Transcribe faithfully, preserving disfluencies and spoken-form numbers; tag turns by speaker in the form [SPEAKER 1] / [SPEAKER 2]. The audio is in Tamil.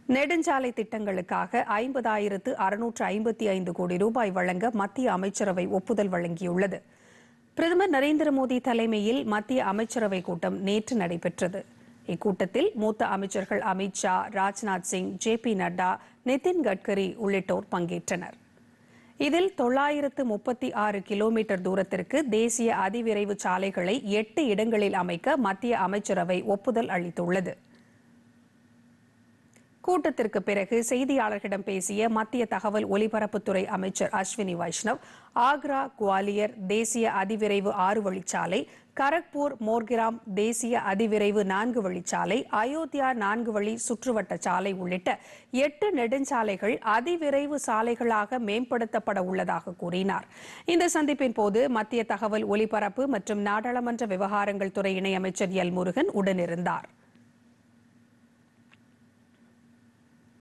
[SPEAKER 1] நெடுஞ்சாலை திட்டங்களுக்காக ஐம்பதாயிரத்து அறுநூற்று ஐம்பத்தி ஐந்து கோடி ரூபாய் வழங்க மத்திய அமைச்சரவை ஒப்புதல் வழங்கியுள்ளது. பிரதமர் நரேந்திர மோடி தலைமையில் மத்திய அமைச்சரவை கூட்டம் நேற்று நடைபெற்றது. இக்கூட்டத்தில் மூத்த அமைச்சர்கள் அமித் ஷா, ராஜ்நாத் சிங், ஜே பி நட்டா, நிதின் கட்கரி உள்ளிட்டோர் பங்கேற்றனர். இதில் தொள்ளாயிரத்து முப்பத்தி ஆறு கிலோமீட்டர் தூரத்திற்கு தேசிய அதிவிரைவு சாலைகளை எட்டு இடங்களில் அமைக்க மத்திய அமைச்சரவை ஒப்புதல் அளித்துள்ளது. கூட்டத்திற்கு பிறகு செய்தியாளர்களிடம் பேசிய மத்திய தகவல் ஒலிபரப்புத்துறை அமைச்சர் அஸ்வினி வைஷ்ணவ், ஆக்ரா குவாலியர் தேசிய அதிவிரைவு ஆறு வழிச்சாலை, கரக்பூர் மோர்கிராம் தேசிய அதிவிரைவு நான்கு வழிச்சாலை, அயோத்தியா நான்கு வழி சுற்றுவட்ட சாலை உள்ளிட்ட எட்டு நெடுஞ்சாலைகள் அதிவிரைவு சாலைகளாக மேம்படுத்தப்பட உள்ளதாக கூறினார். இந்த சந்திப்பின் போது மத்திய தகவல் ஒலிபரப்பு மற்றும் நாடாளுமன்ற விவகாரங்கள் துறை இணையமைச்சர் எல் முருகன் உடனிருந்தார்.